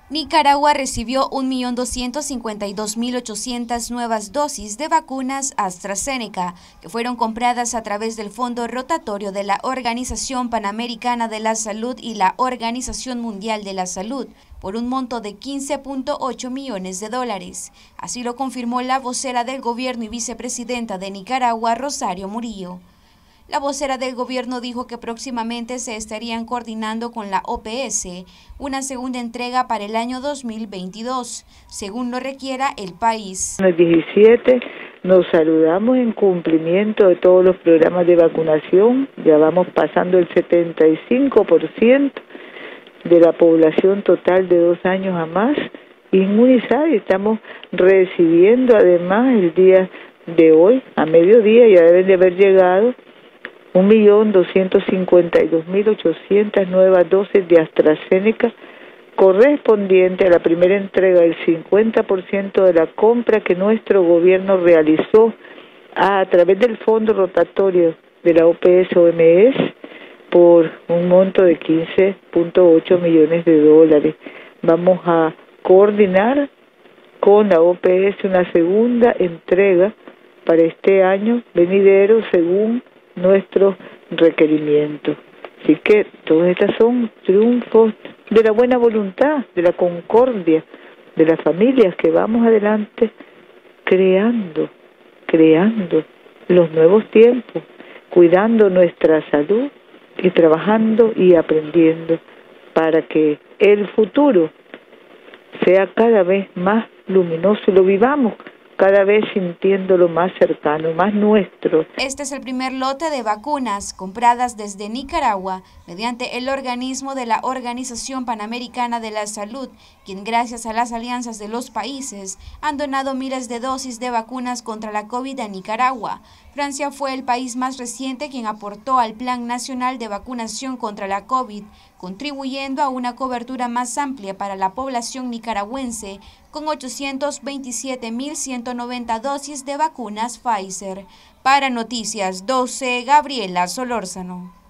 Nicaragua recibió 1.252.800 nuevas dosis de vacunas AstraZeneca, que fueron compradas a través del Fondo Rotatorio de la Organización Panamericana de la Salud y la Organización Mundial de la Salud, por un monto de $15.8 millones. Así lo confirmó la vocera del gobierno y vicepresidenta de Nicaragua, Rosario Murillo. La vocera del gobierno dijo que próximamente se estarían coordinando con la OPS una segunda entrega para el año 2022, según lo requiera el país. El 17 nos saludamos en cumplimiento de todos los programas de vacunación, ya vamos pasando el 75% de la población total de 2 años a más inmunizada, y estamos recibiendo además el día de hoy, a mediodía, ya deben de haber llegado 1.252.800 nuevas dosis de AstraZeneca, correspondiente a la primera entrega del 50% de la compra que nuestro gobierno realizó a través del Fondo Rotatorio de la OPS-OMS por un monto de $15.8 millones. Vamos a coordinar con la OPS una segunda entrega para este año venidero según nuestros requerimientos. Así que todas estas son triunfos de la buena voluntad, de la concordia, de las familias que vamos adelante creando los nuevos tiempos, cuidando nuestra salud y trabajando y aprendiendo para que el futuro sea cada vez más luminoso y lo vivamos cada vez sintiéndolo más cercano, más nuestro. Este es el primer lote de vacunas compradas desde Nicaragua mediante el organismo de la Organización Panamericana de la Salud, quien gracias a las alianzas de los países han donado miles de dosis de vacunas contra la COVID a Nicaragua. Francia fue el país más reciente quien aportó al Plan Nacional de Vacunación contra la COVID, contribuyendo a una cobertura más amplia para la población nicaragüense con 827.190 dosis de vacunas Pfizer. Para Noticias 12, Gabriela Solórzano.